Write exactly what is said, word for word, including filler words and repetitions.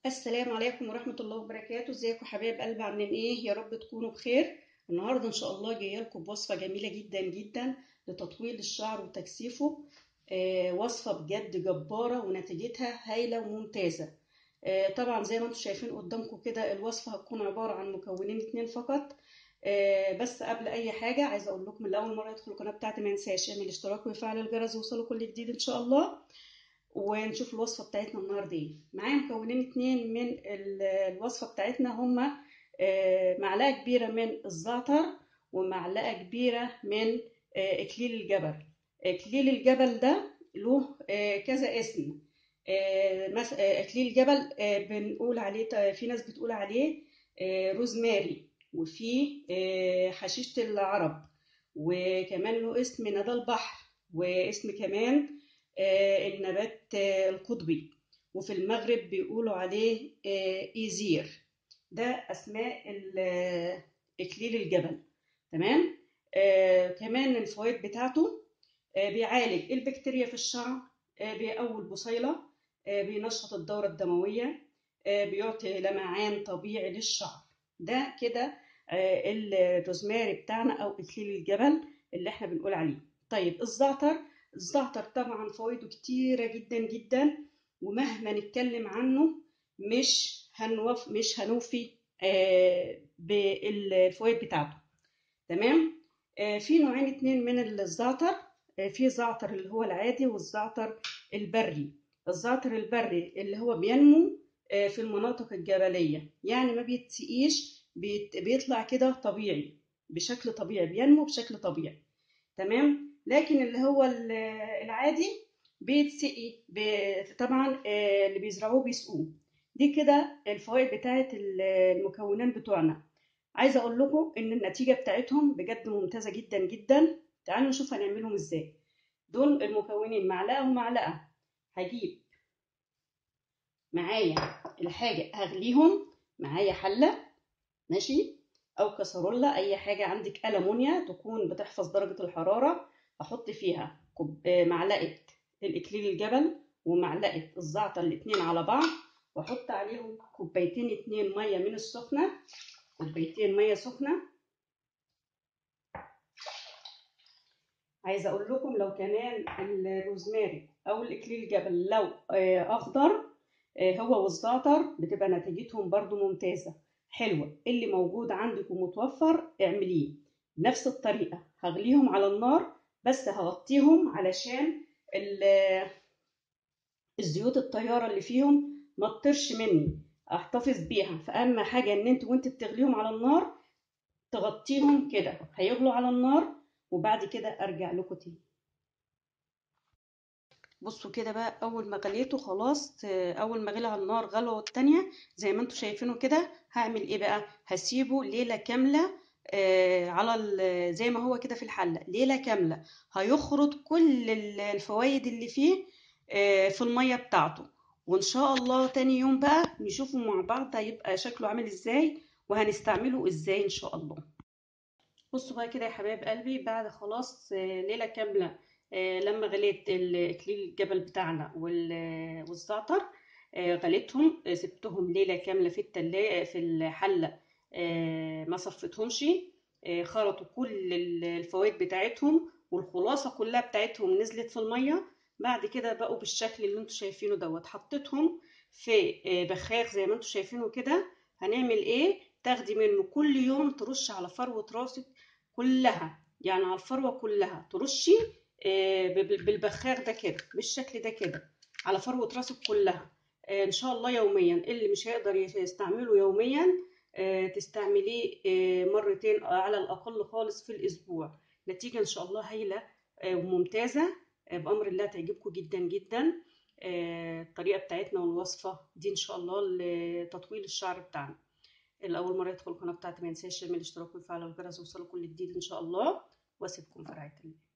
السلام عليكم ورحمة الله وبركاته. ازيكم حبايب قلبي؟ عاملين ايه؟ يا رب تكونوا بخير. النهارده ان شاء الله جايه لكم بوصفة جميلة جدا جدا لتطويل الشعر وتكثيفه. آه وصفة بجد جبارة ونتيجتها هايلة وممتازة. آه طبعا زي ما انتم شايفين قدامكم كده الوصفة هتكون عبارة عن مكونين اتنين فقط. آه بس قبل اي حاجة عايزة اقول لكم اللي اول مرة يدخل القناة بتاعتي ما ينساش يعمل اشتراك ويفعل الجرس يوصله كل جديد ان شاء الله. ونشوف الوصفة بتاعتنا النهاردة ايه. معايا مكونين اتنين من ال- الوصفة بتاعتنا هما آه، معلقة كبيرة من الزعتر ومعلقة كبيرة من آه، إكليل الجبل. إكليل الجبل ده له آه، كذا اسم. آه، مس- آه، إكليل الجبل آه، بنقول عليه، في ناس بتقول عليه آه، روزماري، وفي آه، حشيشة العرب، وكمان له اسم ندى البحر، واسم كمان آه، النبات آه، القطبي، وفي المغرب بيقولوا عليه آه، إيزير. ده أسماء ال- آه، إكليل الجبل. تمام. آه، كمان الفوائد بتاعته: آه، بيعالج البكتيريا في الشعر، آه، بيقوي البصيلة، آه، بينشط الدورة الدموية، آه، بيعطي لمعان طبيعي للشعر. ده كده آه، الروزماري بتاعنا أو إكليل الجبل اللي احنا بنقول عليه. طيب الزعتر. الزعتر طبعا فوائده كتيرة جدا جدا، ومهما نتكلم عنه مش هنوف مش هنوفي آه، بالفوائد بتاعته. تمام. آه، في نوعين اتنين من الزعتر. آه، في زعتر اللي هو العادي والزعتر البري. الزعتر البري اللي هو بينمو آه، في المناطق الجبلية، يعني ما بيتسقيش، بيت- بيطلع كده طبيعي، بشكل طبيعي، بينمو بشكل طبيعي. تمام. لكن اللي هو ال- العادي بيتسقي ب- طبعا آه، اللي بيزرعوه بيسقوه. دي كده الفوائد بتاعت ال- المكونات بتوعنا. عايزه اقول لكم ان النتيجه بتاعتهم بجد ممتازه جدا جدا. تعالوا نشوف هنعملهم ازاي. دول المكونين معلقه ومعلقه. هجيب معايا الحاجه هغليهم. معايا حله، ماشي، او كسرولة، اي حاجه عندك ألمونيا تكون بتحفظ درجه الحراره. احط فيها كوب- آه، معلقه الاكليل الجبل ومعلقه الزعتر الاتنين على بعض، واحط عليهم كوبايتين اتنين ميه من السخنه. كوبايتين ميه سخنه. عايزه اقول لكم لو كمان الروزماري او الاكليل الجبل لو آه، اخضر، آه، هو والزعتر بتبقى نتيجتهم برضو ممتازه حلوه. اللي موجود عندك ومتوفر اعمليه بنفس الطريقه. هغليهم على النار، بس هغطيهم علشان ال- الزيوت الطياره اللي فيهم ما تطرش مني، احتفظ بيها. فاهم حاجه؟ ان انت وانت بتغليهم على النار تغطيهم كده، هيغلوا على النار، وبعد كده ارجع لكم تاني. بصوا كده بقى، اول ما غليته خلاص، آه، اول ما غلي على النار غلوه التانية زي ما انتم شايفينه كده. هعمل ايه بقى؟ هسيبه ليله كامله آه، على ال- زي ما هو كده في الحله ليله كامله. هيخرج كل ال- الفوائد اللي فيه آه، في الميه بتاعته. وان شاء الله تاني يوم بقى نشوفه مع بعض هيبقى شكله عامل ازاي وهنستعمله ازاي ان شاء الله. بصوا بقى كده يا حبايب قلبي، بعد خلاص آه، ليلة كاملة آه، لما غليت اكليل الجبل بتاعنا وال- والزعتر، آه، غليتهم، آه، سبتهم ليلة كاملة في التلاجة في الحلة. آه، ما صفتهمش. آه، خرطوا كل ال- الفوائد بتاعتهم والخلاصة كلها بتاعتهم نزلت في المية. بعد كده بقوا بالشكل اللي انتوا شايفينه دوت. حطيتهم في آه، بخاخ زي ما انتوا شايفينه كده. هنعمل ايه؟ تاخدي منه كل يوم ترش على فروة راسك كلها، يعني على الفروة كلها ترشي آه، ب- بالبخاخ ده كده، بالشكل ده كده، على فروة راسك كلها. آه، ان شاء الله يوميا. اللي مش هيقدر يستعمله يوميا آه، تستعمليه آه، مرتين على الأقل خالص في الأسبوع. نتيجة ان شاء الله هايلة آه، وممتازة. آه، بأمر الله تعجبكم جدا جدا. آه، الطريقة بتاعتنا والوصفة دي ان شاء الله لتطويل الشعر بتاعنا. اللي اول مره يدخل القناه بتاعتي ما ينساش يعمل اشتراك ويفعل الجرس يوصله كل جديد ان شاء الله. واسيبكم في رعايه الله.